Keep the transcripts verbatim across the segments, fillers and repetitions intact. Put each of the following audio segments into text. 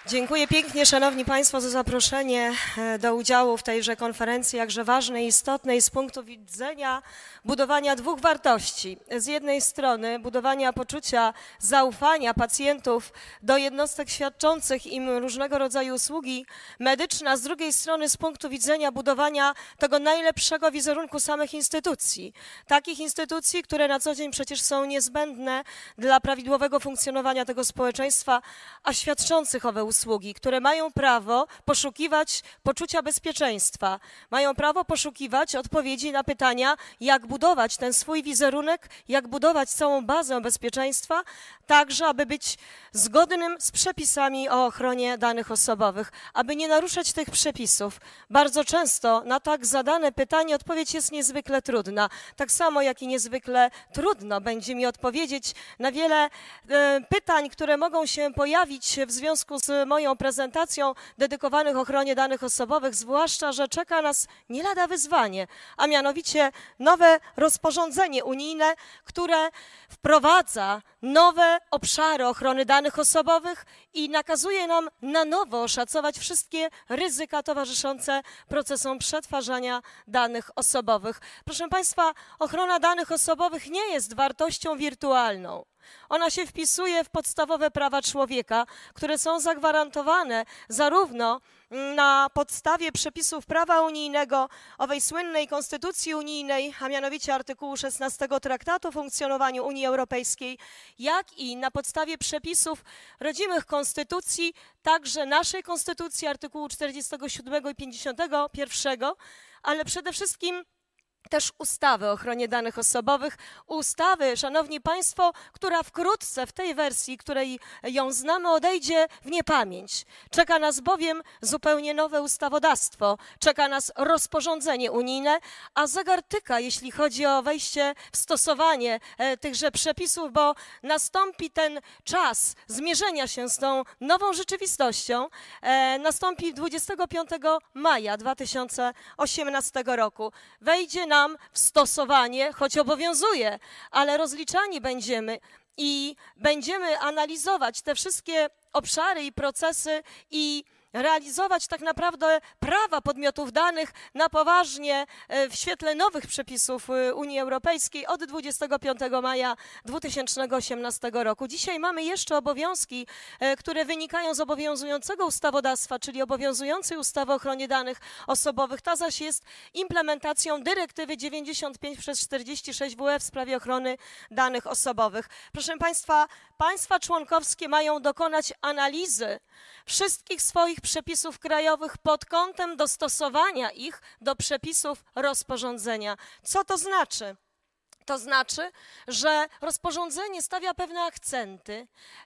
Dziękuję pięknie, Szanowni Państwo, za zaproszenie do udziału w tejże konferencji, jakże ważnej i istotnej z punktu widzenia budowania dwóch wartości. Z jednej strony budowania poczucia zaufania pacjentów do jednostek świadczących im różnego rodzaju usługi medyczne, a z drugiej strony z punktu widzenia budowania tego najlepszego wizerunku samych instytucji. Takich instytucji, które na co dzień przecież są niezbędne dla prawidłowego funkcjonowania tego społeczeństwa, a świadczących owe usługi, które mają prawo poszukiwać poczucia bezpieczeństwa, mają prawo poszukiwać odpowiedzi na pytania, jak budować ten swój wizerunek, jak budować całą bazę bezpieczeństwa, także aby być zgodnym z przepisami o ochronie danych osobowych, aby nie naruszać tych przepisów. Bardzo często na tak zadane pytanie odpowiedź jest niezwykle trudna. Tak samo jak i niezwykle trudno będzie mi odpowiedzieć na wiele e, pytań, które mogą się pojawić w związku z moją prezentacją dedykowanych ochronie danych osobowych, zwłaszcza że czeka nas nie lada wyzwanie, a mianowicie nowe rozporządzenie unijne, które wprowadza nowe obszary ochrony danych osobowych i nakazuje nam na nowo oszacować wszystkie ryzyka towarzyszące procesom przetwarzania danych osobowych. Proszę Państwa, ochrona danych osobowych nie jest wartością wirtualną. Ona się wpisuje w podstawowe prawa człowieka, które są zagwarantowane zarówno na podstawie przepisów prawa unijnego, owej słynnej Konstytucji Unijnej, a mianowicie artykułu szesnastego Traktatu o funkcjonowaniu Unii Europejskiej, jak i na podstawie przepisów rodzimych konstytucji, także naszej Konstytucji, artykułu czterdziestego siódmego i pięćdziesiątego pierwszego, ale przede wszystkim też ustawy o ochronie danych osobowych, ustawy, Szanowni Państwo, która wkrótce w tej wersji, której ją znamy, odejdzie w niepamięć. Czeka nas bowiem zupełnie nowe ustawodawstwo, czeka nas rozporządzenie unijne, a zegar tyka, jeśli chodzi o wejście w stosowanie e, tychże przepisów, bo nastąpi ten czas zmierzenia się z tą nową rzeczywistością, e, nastąpi dwudziestego piątego maja dwa tysiące osiemnastego roku. Wejdzie nam w stosowanie, choć obowiązuje, ale rozliczani będziemy i będziemy analizować te wszystkie obszary i procesy i realizować tak naprawdę prawa podmiotów danych na poważnie w świetle nowych przepisów Unii Europejskiej od dwudziestego piątego maja dwa tysiące osiemnastego roku. Dzisiaj mamy jeszcze obowiązki, które wynikają z obowiązującego ustawodawstwa, czyli obowiązującej ustawy o ochronie danych osobowych. Ta zaś jest implementacją dyrektywy dziewięćdziesiąt pięć przez czterdzieści sześć W E w sprawie ochrony danych osobowych. Proszę Państwa, państwa członkowskie mają dokonać analizy wszystkich swoich przepisów krajowych pod kątem dostosowania ich do przepisów rozporządzenia. Co to znaczy? To znaczy, że rozporządzenie stawia pewne akcenty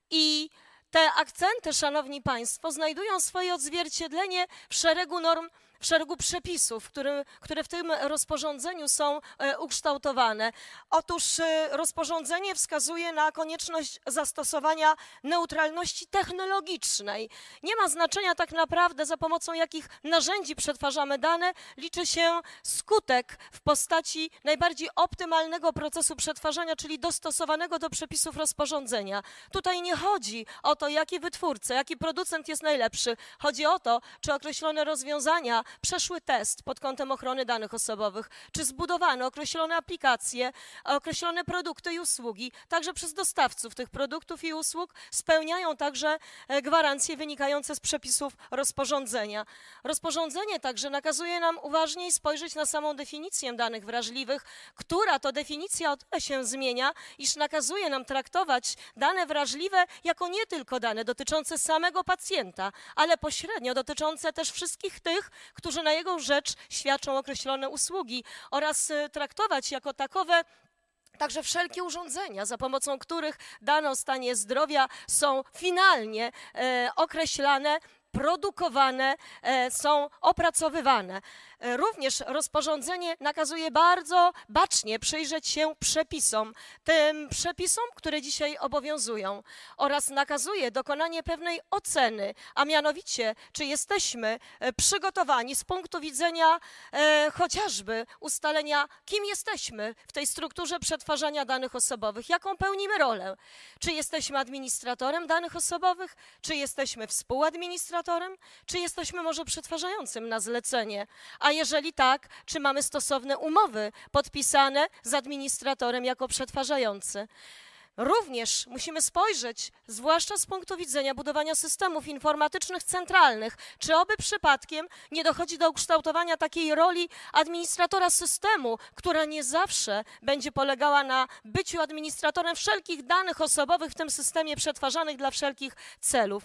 i te akcenty, Szanowni Państwo, znajdują swoje odzwierciedlenie w szeregu norm, w szeregu przepisów, które, które w tym rozporządzeniu są e, ukształtowane. Otóż e, rozporządzenie wskazuje na konieczność zastosowania neutralności technologicznej. Nie ma znaczenia tak naprawdę, za pomocą jakich narzędzi przetwarzamy dane, liczy się skutek w postaci najbardziej optymalnego procesu przetwarzania, czyli dostosowanego do przepisów rozporządzenia. Tutaj nie chodzi o to, jaki wytwórca, jaki producent jest najlepszy. Chodzi o to, czy określone rozwiązania przeszły test pod kątem ochrony danych osobowych, czy zbudowano określone aplikacje, określone produkty i usługi, także przez dostawców tych produktów i usług spełniają także gwarancje wynikające z przepisów rozporządzenia. Rozporządzenie także nakazuje nam uważniej spojrzeć na samą definicję danych wrażliwych, która to definicja o tyle się zmienia, iż nakazuje nam traktować dane wrażliwe jako nie tylko dane dotyczące samego pacjenta, ale pośrednio dotyczące też wszystkich tych, którzy na jego rzecz świadczą określone usługi oraz traktować jako takowe także wszelkie urządzenia, za pomocą których dane o stanie zdrowia są finalnie e, określane produkowane, e, są opracowywane. E, również rozporządzenie nakazuje bardzo bacznie przyjrzeć się przepisom, tym przepisom, które dzisiaj obowiązują, oraz nakazuje dokonanie pewnej oceny, a mianowicie, czy jesteśmy e, przygotowani z punktu widzenia e, chociażby ustalenia, kim jesteśmy w tej strukturze przetwarzania danych osobowych, jaką pełnimy rolę. Czy jesteśmy administratorem danych osobowych, czy jesteśmy współadministratorem, czy jesteśmy może przetwarzającym na zlecenie, a jeżeli tak, czy mamy stosowne umowy podpisane z administratorem jako przetwarzający. Również musimy spojrzeć, zwłaszcza z punktu widzenia budowania systemów informatycznych centralnych, czy oby przypadkiem nie dochodzi do ukształtowania takiej roli administratora systemu, która nie zawsze będzie polegała na byciu administratorem wszelkich danych osobowych w tym systemie przetwarzanych dla wszelkich celów.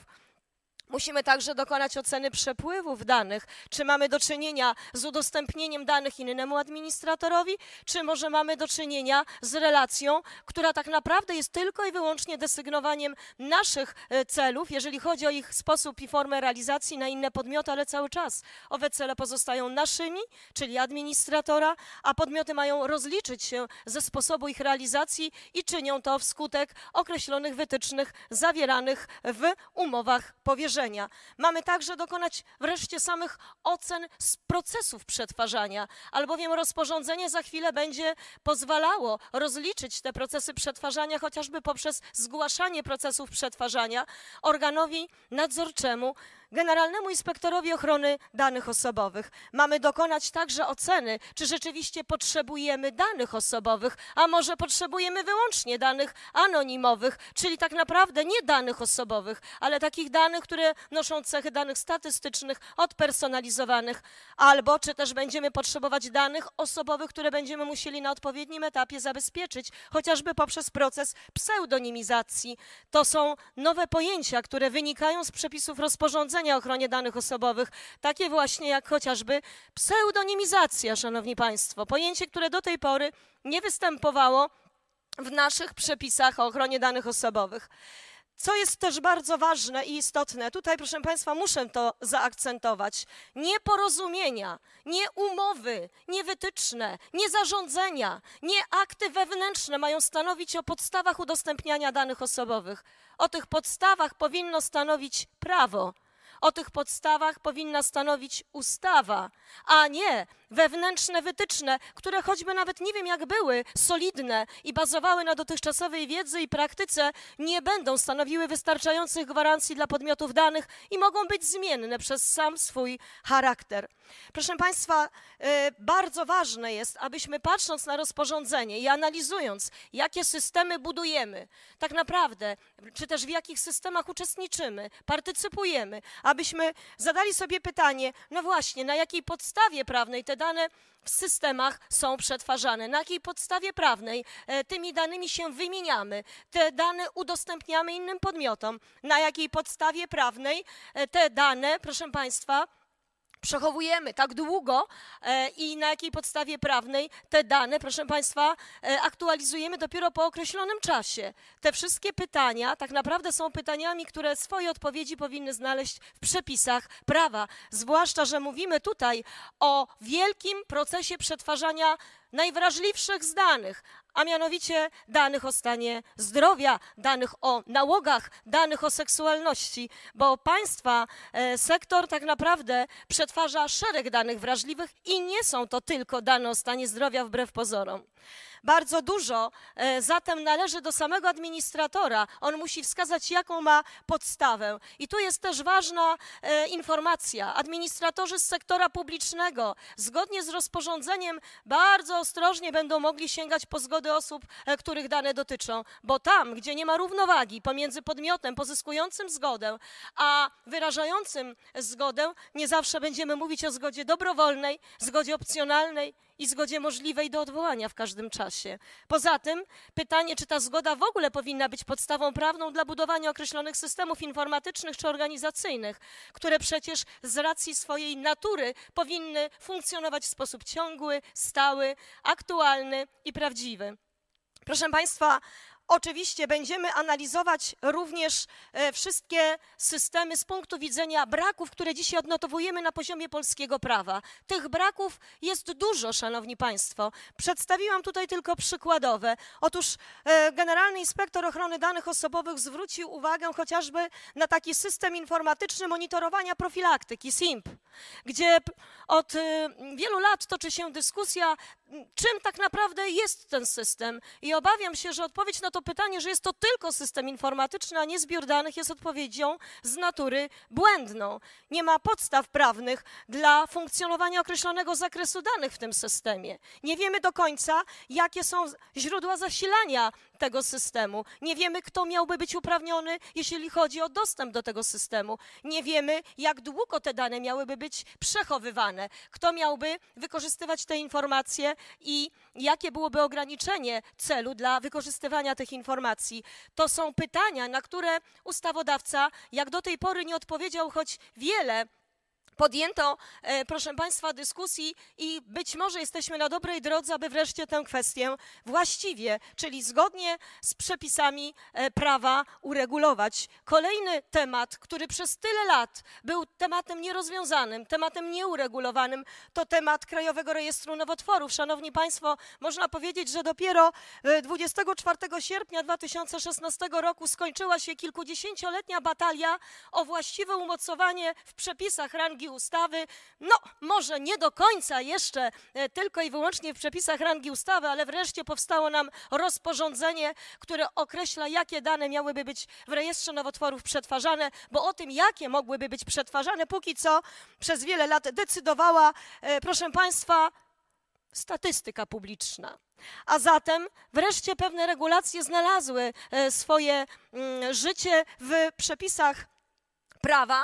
Musimy także dokonać oceny przepływów danych, czy mamy do czynienia z udostępnieniem danych innemu administratorowi, czy może mamy do czynienia z relacją, która tak naprawdę jest tylko i wyłącznie desygnowaniem naszych celów, jeżeli chodzi o ich sposób i formę realizacji na inne podmioty, ale cały czas owe cele pozostają naszymi, czyli administratora, a podmioty mają rozliczyć się ze sposobu ich realizacji i czynią to wskutek określonych wytycznych zawieranych w umowach powierzenia. Mamy także dokonać wreszcie samych ocen z procesów przetwarzania, albowiem rozporządzenie za chwilę będzie pozwalało rozliczyć te procesy przetwarzania chociażby poprzez zgłaszanie procesów przetwarzania organowi nadzorczemu, Generalnemu Inspektorowi Ochrony Danych Osobowych. Mamy dokonać także oceny, czy rzeczywiście potrzebujemy danych osobowych, a może potrzebujemy wyłącznie danych anonimowych, czyli tak naprawdę nie danych osobowych, ale takich danych, które noszą cechy danych statystycznych, odpersonalizowanych, albo czy też będziemy potrzebować danych osobowych, które będziemy musieli na odpowiednim etapie zabezpieczyć, chociażby poprzez proces pseudonimizacji. To są nowe pojęcia, które wynikają z przepisów rozporządzenia o ochronie danych osobowych, takie właśnie jak chociażby pseudonimizacja, szanowni państwo, pojęcie, które do tej pory nie występowało w naszych przepisach o ochronie danych osobowych. Co jest też bardzo ważne i istotne, tutaj proszę państwa muszę to zaakcentować, nie porozumienia, nie umowy, nie wytyczne, nie zarządzenia, nie akty wewnętrzne mają stanowić o podstawach udostępniania danych osobowych. O tych podstawach powinno stanowić prawo. O tych podstawach powinna stanowić ustawa, a nie wewnętrzne wytyczne, które choćby nawet nie wiem jak były solidne i bazowały na dotychczasowej wiedzy i praktyce, nie będą stanowiły wystarczających gwarancji dla podmiotów danych i mogą być zmienne przez sam swój charakter. Proszę państwa, bardzo ważne jest, abyśmy patrząc na rozporządzenie i analizując, jakie systemy budujemy, tak naprawdę, czy też w jakich systemach uczestniczymy, partycypujemy, abyśmy zadali sobie pytanie, no właśnie, na jakiej podstawie prawnej te dane w systemach są przetwarzane, na jakiej podstawie prawnej e, tymi danymi się wymieniamy, te dane udostępniamy innym podmiotom, na jakiej podstawie prawnej e, te dane, proszę państwa, przechowujemy tak długo e, i na jakiej podstawie prawnej te dane, proszę państwa, e, aktualizujemy dopiero po określonym czasie. Te wszystkie pytania tak naprawdę są pytaniami, które swoje odpowiedzi powinny znaleźć w przepisach prawa. Zwłaszcza, że mówimy tutaj o wielkim procesie przetwarzania najwrażliwszych z danych, a mianowicie danych o stanie zdrowia, danych o nałogach, danych o seksualności, bo państwa e, sektor tak naprawdę przetwarza szereg danych wrażliwych i nie są to tylko dane o stanie zdrowia wbrew pozorom. Bardzo dużo e, zatem należy do samego administratora. On musi wskazać, jaką ma podstawę. I tu jest też ważna e, informacja. Administratorzy z sektora publicznego zgodnie z rozporządzeniem bardzo ostrożnie będą mogli sięgać po zgody osób, e, których dane dotyczą, bo tam, gdzie nie ma równowagi pomiędzy podmiotem pozyskującym zgodę, a wyrażającym zgodę, nie zawsze będziemy mówić o zgodzie dobrowolnej, zgodzie opcjonalnej i zgodzie możliwej do odwołania w każdym czasie. Poza tym pytanie, czy ta zgoda w ogóle powinna być podstawą prawną dla budowania określonych systemów informatycznych czy organizacyjnych, które przecież z racji swojej natury powinny funkcjonować w sposób ciągły, stały, aktualny i prawdziwy. Proszę państwa, Oczywiście będziemy analizować również e, wszystkie systemy z punktu widzenia braków, które dzisiaj odnotowujemy na poziomie polskiego prawa. Tych braków jest dużo, szanowni państwo. Przedstawiłam tutaj tylko przykładowe. Otóż e, Generalny Inspektor Ochrony Danych Osobowych zwrócił uwagę chociażby na taki system informatyczny monitorowania profilaktyki, S I M P, gdzie od e, wielu lat toczy się dyskusja, czym tak naprawdę jest ten system. I obawiam się, że odpowiedź na to pytanie, że jest to tylko system informatyczny, a nie zbiór danych, jest odpowiedzią z natury błędną. Nie ma podstaw prawnych dla funkcjonowania określonego zakresu danych w tym systemie. Nie wiemy do końca, jakie są źródła zasilania tego systemu. Nie wiemy, kto miałby być uprawniony, jeśli chodzi o dostęp do tego systemu. Nie wiemy, jak długo te dane miałyby być przechowywane. Kto miałby wykorzystywać te informacje i jakie byłoby ograniczenie celu dla wykorzystywania tych informacji. To są pytania, na które ustawodawca jak do tej pory nie odpowiedział, choć wiele podjęto, e, proszę państwa, dyskusji i być może jesteśmy na dobrej drodze, aby wreszcie tę kwestię właściwie, czyli zgodnie z przepisami e, prawa uregulować. Kolejny temat, który przez tyle lat był tematem nierozwiązanym, tematem nieuregulowanym, to temat Krajowego Rejestru Nowotworów. Szanowni państwo, można powiedzieć, że dopiero dwudziestego czwartego sierpnia dwa tysiące szesnastego roku skończyła się kilkudziesięcioletnia batalia o właściwe umocowanie w przepisach rangi ustawy, no może nie do końca jeszcze e, tylko i wyłącznie w przepisach rangi ustawy, ale wreszcie powstało nam rozporządzenie, które określa, jakie dane miałyby być w rejestrze nowotworów przetwarzane, bo o tym, jakie mogłyby być przetwarzane, póki co przez wiele lat decydowała, e, proszę państwa, statystyka publiczna. A zatem wreszcie pewne regulacje znalazły e, swoje mm, życie w przepisach prawa,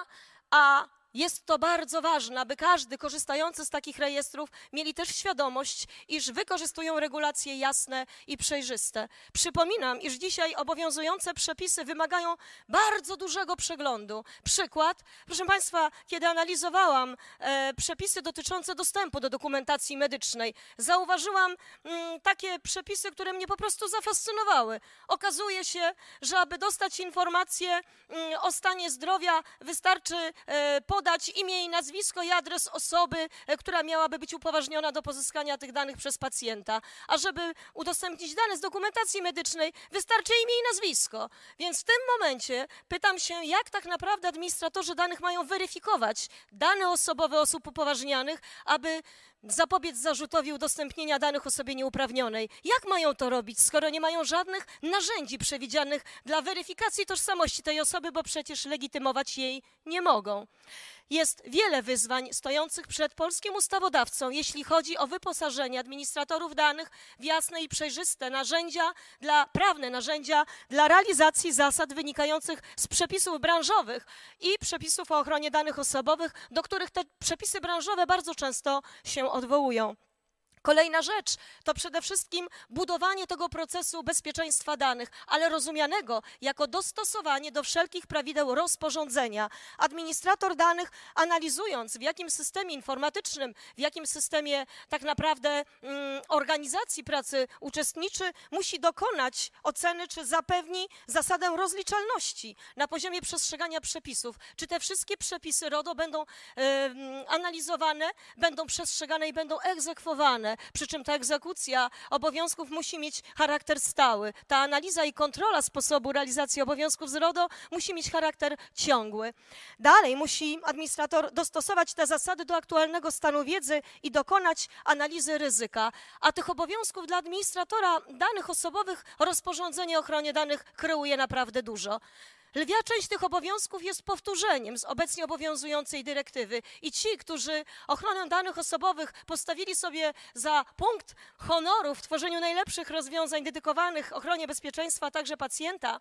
a jest to bardzo ważne, aby każdy korzystający z takich rejestrów mieli też świadomość, iż wykorzystują regulacje jasne i przejrzyste. Przypominam, iż dzisiaj obowiązujące przepisy wymagają bardzo dużego przeglądu. Przykład, proszę państwa, kiedy analizowałam e, przepisy dotyczące dostępu do dokumentacji medycznej, zauważyłam mm, takie przepisy, które mnie po prostu zafascynowały. Okazuje się, że aby dostać informację mm, o stanie zdrowia, wystarczy e, podać imię i nazwisko i adres osoby, która miałaby być upoważniona do pozyskania tych danych przez pacjenta. A żeby udostępnić dane z dokumentacji medycznej, wystarczy imię i nazwisko. Więc w tym momencie pytam się, jak tak naprawdę administratorzy danych mają weryfikować dane osobowe osób upoważnianych, aby zapobiec zarzutowi udostępnienia danych osobie nieuprawnionej. Jak mają to robić, skoro nie mają żadnych narzędzi przewidzianych dla weryfikacji tożsamości tej osoby, bo przecież legitymować jej nie mogą. Jest wiele wyzwań stojących przed polskim ustawodawcą, jeśli chodzi o wyposażenie administratorów danych w jasne i przejrzyste narzędzia, dla, prawne narzędzia dla realizacji zasad wynikających z przepisów branżowych i przepisów o ochronie danych osobowych, do których te przepisy branżowe bardzo często się odwołują. Kolejna rzecz to przede wszystkim budowanie tego procesu bezpieczeństwa danych, ale rozumianego jako dostosowanie do wszelkich prawideł rozporządzenia. Administrator danych, analizując, w jakim systemie informatycznym, w jakim systemie tak naprawdę mm, organizacji pracy uczestniczy, musi dokonać oceny, czy zapewni zasadę rozliczalności na poziomie przestrzegania przepisów. Czy te wszystkie przepisy RODO będą e, analizowane, będą przestrzegane i będą egzekwowane. Przy czym ta egzekucja obowiązków musi mieć charakter stały. Ta analiza i kontrola sposobu realizacji obowiązków z RODO musi mieć charakter ciągły. Dalej musi administrator dostosować te zasady do aktualnego stanu wiedzy i dokonać analizy ryzyka. A tych obowiązków dla administratora danych osobowych rozporządzenie o ochronie danych kreuje naprawdę dużo. Lwia część tych obowiązków jest powtórzeniem z obecnie obowiązującej dyrektywy i ci, którzy ochronę danych osobowych postawili sobie za punkt honoru w tworzeniu najlepszych rozwiązań dedykowanych ochronie bezpieczeństwa, a także pacjenta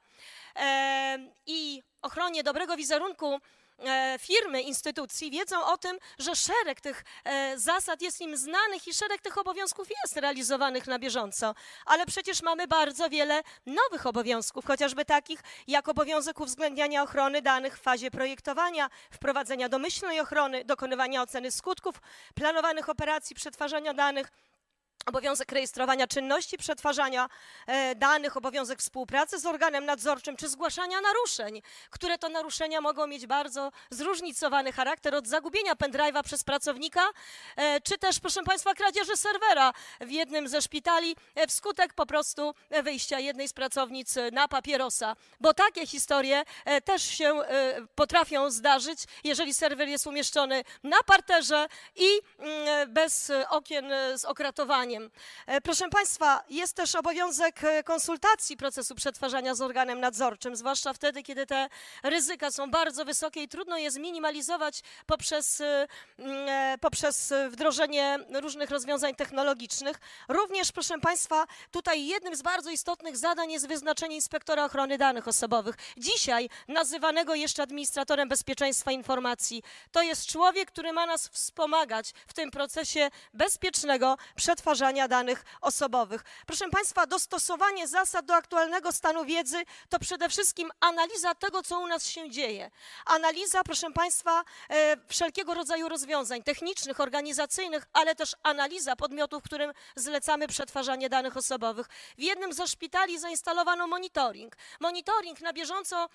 e, i ochronie dobrego wizerunku firmy, instytucji, wiedzą o tym, że szereg tych e, zasad jest im znanych i szereg tych obowiązków jest realizowanych na bieżąco. Ale przecież mamy bardzo wiele nowych obowiązków, chociażby takich jak obowiązek uwzględniania ochrony danych w fazie projektowania, wprowadzenia domyślnej ochrony, dokonywania oceny skutków planowanych operacji przetwarzania danych, obowiązek rejestrowania czynności, przetwarzania e, danych, obowiązek współpracy z organem nadzorczym czy zgłaszania naruszeń, które to naruszenia mogą mieć bardzo zróżnicowany charakter, od zagubienia pendrive'a przez pracownika, e, czy też, proszę Państwa, kradzieży serwera w jednym ze szpitali e, wskutek po prostu wyjścia jednej z pracownic na papierosa, bo takie historie e, też się e, potrafią zdarzyć, jeżeli serwer jest umieszczony na parterze i mm, bez okien z okratowaniem. Proszę Państwa, jest też obowiązek konsultacji procesu przetwarzania z organem nadzorczym, zwłaszcza wtedy, kiedy te ryzyka są bardzo wysokie i trudno je zminimalizować poprzez, poprzez wdrożenie różnych rozwiązań technologicznych. Również, proszę Państwa, tutaj jednym z bardzo istotnych zadań jest wyznaczenie inspektora ochrony danych osobowych. Dzisiaj nazywanego jeszcze administratorem bezpieczeństwa informacji. To jest człowiek, który ma nas wspomagać w tym procesie bezpiecznego przetwarzania danych osobowych. Proszę Państwa, dostosowanie zasad do aktualnego stanu wiedzy to przede wszystkim analiza tego, co u nas się dzieje. Analiza, proszę Państwa, e, wszelkiego rodzaju rozwiązań technicznych, organizacyjnych, ale też analiza podmiotów, którym zlecamy przetwarzanie danych osobowych. W jednym ze szpitali zainstalowano monitoring. Monitoring na bieżąco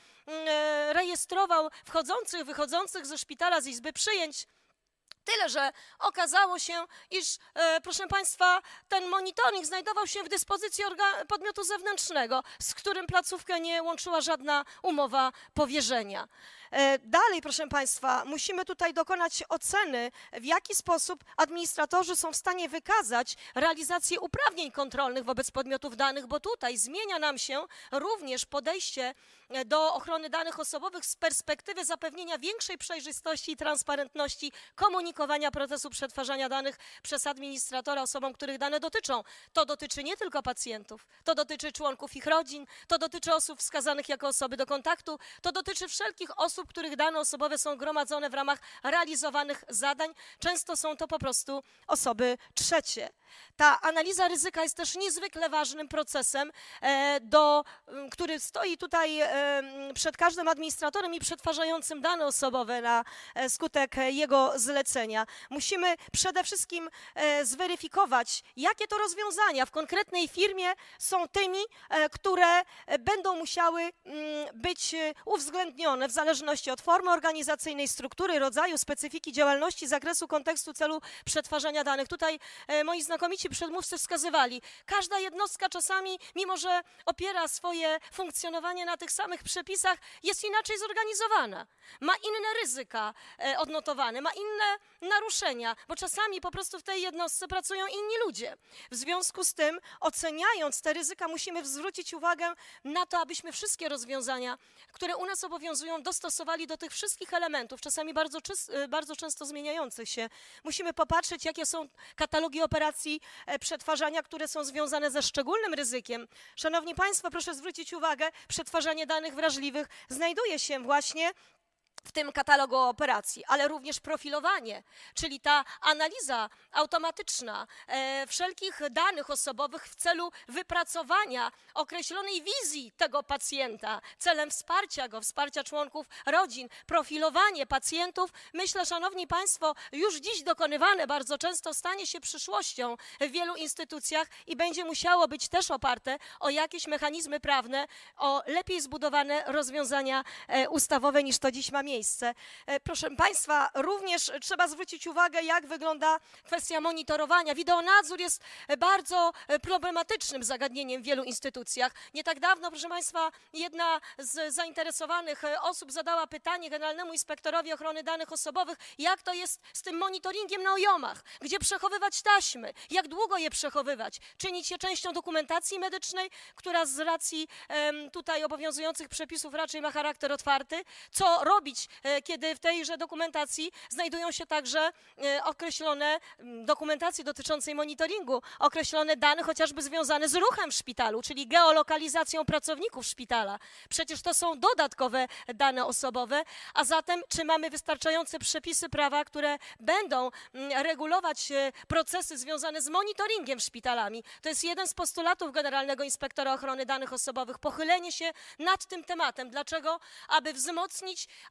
e, rejestrował wchodzących, wychodzących ze szpitala, z izby przyjęć. Tyle, że okazało się, iż, e, proszę Państwa, ten monitoring znajdował się w dyspozycji podmiotu zewnętrznego, z którym placówkę nie łączyła żadna umowa powierzenia. E, dalej, proszę Państwa, musimy tutaj dokonać oceny, w jaki sposób administratorzy są w stanie wykazać realizację uprawnień kontrolnych wobec podmiotów danych, bo tutaj zmienia nam się również podejście do ochrony danych osobowych z perspektywy zapewnienia większej przejrzystości i transparentności komunikowania procesu przetwarzania danych przez administratora osobom, których dane dotyczą. To dotyczy nie tylko pacjentów, to dotyczy członków ich rodzin, to dotyczy osób wskazanych jako osoby do kontaktu, to dotyczy wszelkich osób, których dane osobowe są gromadzone w ramach realizowanych zadań. Często są to po prostu osoby trzecie. Ta analiza ryzyka jest też niezwykle ważnym procesem, e, do, który stoi tutaj e, przed każdym administratorem i przetwarzającym dane osobowe na e, skutek jego zlecenia. Musimy przede wszystkim e, zweryfikować, jakie to rozwiązania w konkretnej firmie są tymi, e, które będą musiały m, być uwzględnione w zależności od formy organizacyjnej, struktury, rodzaju, specyfiki działalności, zakresu, kontekstu, celu przetwarzania danych. Tutaj e, moi znakomici przedmówcy wskazywali, każda jednostka czasami, mimo że opiera swoje funkcjonowanie na tych samych przepisach, jest inaczej zorganizowana. Ma inne ryzyka e, odnotowane, ma inne naruszenia, bo czasami po prostu w tej jednostce pracują inni ludzie. W związku z tym, oceniając te ryzyka, musimy zwrócić uwagę na to, abyśmy wszystkie rozwiązania, które u nas obowiązują, dostosowali do tych wszystkich elementów, czasami bardzo, bardzo często zmieniających się. Musimy popatrzeć, jakie są katalogi operacji e, przetwarzania, które są związane ze szczególnym ryzykiem. Szanowni Państwo, proszę zwrócić uwagę, przetwarzanie danych wrażliwych znajduje się właśnie w tym katalogu operacji, ale również profilowanie, czyli ta analiza automatyczna e, wszelkich danych osobowych w celu wypracowania określonej wizji tego pacjenta, celem wsparcia go, wsparcia członków rodzin, profilowanie pacjentów, myślę, szanowni Państwo, już dziś dokonywane bardzo często stanie się przyszłością w wielu instytucjach i będzie musiało być też oparte o jakieś mechanizmy prawne, o lepiej zbudowane rozwiązania e, ustawowe niż to dziś ma miejsce. Miejsce. Proszę Państwa, również trzeba zwrócić uwagę, jak wygląda kwestia monitorowania. Wideonadzór jest bardzo problematycznym zagadnieniem w wielu instytucjach. Nie tak dawno, proszę Państwa, jedna z zainteresowanych osób zadała pytanie Generalnemu Inspektorowi Ochrony Danych Osobowych, jak to jest z tym monitoringiem na ojomach, gdzie przechowywać taśmy, jak długo je przechowywać, czynić je częścią dokumentacji medycznej, która z racji um, tutaj obowiązujących przepisów raczej ma charakter otwarty, co robić, kiedy w tejże dokumentacji znajdują się także określone dokumentacje dotyczącej monitoringu, określone dane chociażby związane z ruchem w szpitalu, czyli geolokalizacją pracowników szpitala. Przecież to są dodatkowe dane osobowe, a zatem czy mamy wystarczające przepisy prawa, które będą regulować procesy związane z monitoringiem szpitalami. To jest jeden z postulatów Generalnego Inspektora Ochrony Danych Osobowych, pochylenie się nad tym tematem. Dlaczego? Aby wzmocnić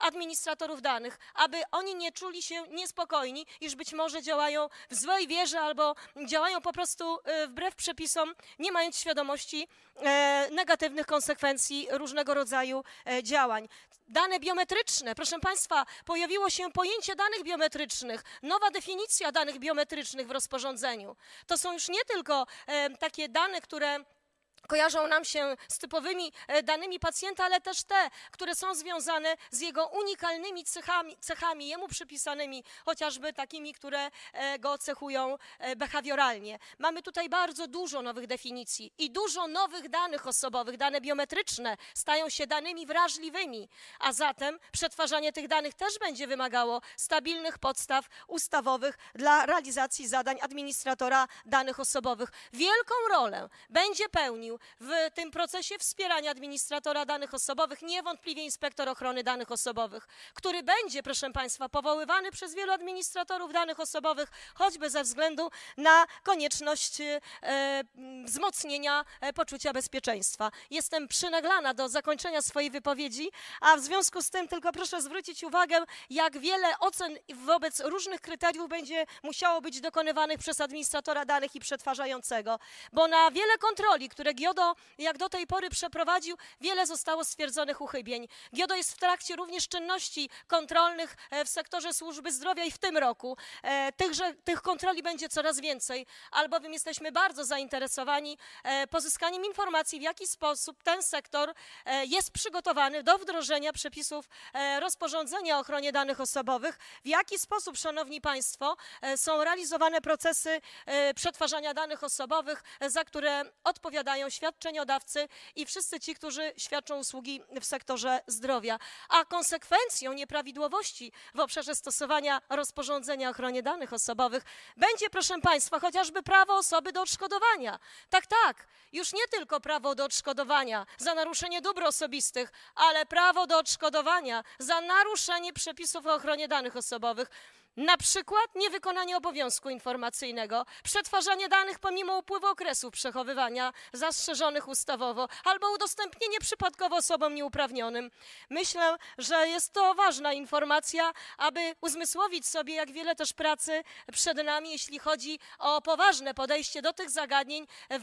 administratorów danych, aby oni nie czuli się niespokojni, iż być może działają w złej wierze albo działają po prostu wbrew przepisom, nie mając świadomości negatywnych konsekwencji różnego rodzaju działań. Dane biometryczne. Proszę Państwa, pojawiło się pojęcie danych biometrycznych, nowa definicja danych biometrycznych w rozporządzeniu. To są już nie tylko e, takie dane, które kojarzą nam się z typowymi danymi pacjenta, ale też te, które są związane z jego unikalnymi cechami, cechami jemu przypisanymi, chociażby takimi, które go cechują behawioralnie. Mamy tutaj bardzo dużo nowych definicji i dużo nowych danych osobowych. Dane biometryczne stają się danymi wrażliwymi, a zatem przetwarzanie tych danych też będzie wymagało stabilnych podstaw ustawowych dla realizacji zadań administratora danych osobowych. Wielką rolę będzie pełnił w tym procesie wspierania administratora danych osobowych niewątpliwie inspektor ochrony danych osobowych, który będzie, proszę Państwa, powoływany przez wielu administratorów danych osobowych, choćby ze względu na konieczność e, wzmocnienia e, poczucia bezpieczeństwa. Jestem przynaglana do zakończenia swojej wypowiedzi, a w związku z tym tylko proszę zwrócić uwagę, jak wiele ocen wobec różnych kryteriów będzie musiało być dokonywanych przez administratora danych i przetwarzającego, bo na wiele kontroli, które GIODO jak do tej pory przeprowadził, wiele zostało stwierdzonych uchybień. GIODO jest w trakcie również czynności kontrolnych w sektorze służby zdrowia i w tym roku tychże, tych kontroli będzie coraz więcej, albowiem jesteśmy bardzo zainteresowani pozyskaniem informacji, w jaki sposób ten sektor jest przygotowany do wdrożenia przepisów rozporządzenia o ochronie danych osobowych, w jaki sposób, szanowni państwo, są realizowane procesy przetwarzania danych osobowych, za które odpowiadają świadczeniodawcy i wszyscy ci, którzy świadczą usługi w sektorze zdrowia. A konsekwencją nieprawidłowości w obszarze stosowania rozporządzenia o ochronie danych osobowych będzie, proszę Państwa, chociażby prawo osoby do odszkodowania. Tak, tak, już nie tylko prawo do odszkodowania za naruszenie dóbr osobistych, ale prawo do odszkodowania za naruszenie przepisów o ochronie danych osobowych. Na przykład niewykonanie obowiązku informacyjnego, przetwarzanie danych pomimo upływu okresów przechowywania zastrzeżonych ustawowo albo udostępnienie przypadkowo osobom nieuprawnionym. Myślę, że jest to ważna informacja, aby uzmysłowić sobie, jak wiele też pracy przed nami, jeśli chodzi o poważne podejście do tych zagadnień w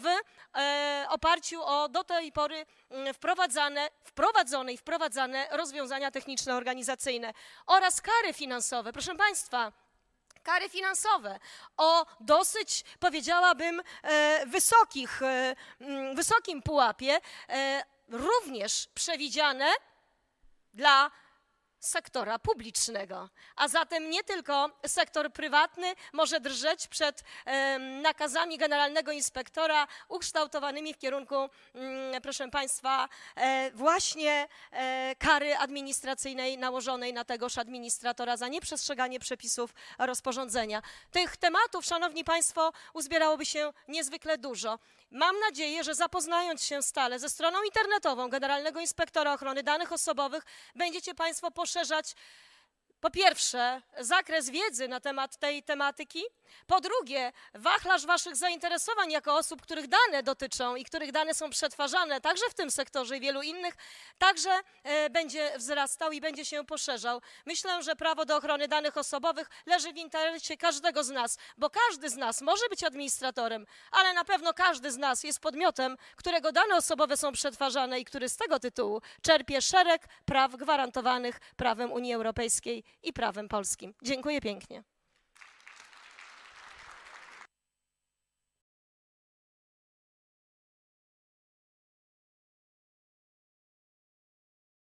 e, oparciu o do tej pory wprowadzane, wprowadzone i wprowadzane rozwiązania techniczno-organizacyjne oraz kary finansowe. Proszę Państwa, kary finansowe o dosyć, powiedziałabym, e, wysokich, e, wysokim pułapie, e, również przewidziane dla sektora publicznego. A zatem nie tylko sektor prywatny może drżeć przed e, nakazami generalnego inspektora ukształtowanymi w kierunku, mm, proszę Państwa, e, właśnie e, kary administracyjnej nałożonej na tegoż administratora za nieprzestrzeganie przepisów rozporządzenia. Tych tematów, szanowni Państwo, uzbierałoby się niezwykle dużo. Mam nadzieję, że zapoznając się stale ze stroną internetową Generalnego Inspektora Ochrony Danych Osobowych, będziecie Państwo poszerzać, po pierwsze, zakres wiedzy na temat tej tematyki, po drugie, wachlarz waszych zainteresowań jako osób, których dane dotyczą i których dane są przetwarzane, także w tym sektorze i wielu innych, także e, będzie wzrastał i będzie się poszerzał. Myślę, że prawo do ochrony danych osobowych leży w interesie każdego z nas, bo każdy z nas może być administratorem, ale na pewno każdy z nas jest podmiotem, którego dane osobowe są przetwarzane i który z tego tytułu czerpie szereg praw gwarantowanych prawem Unii Europejskiej i prawem polskim. Dziękuję pięknie.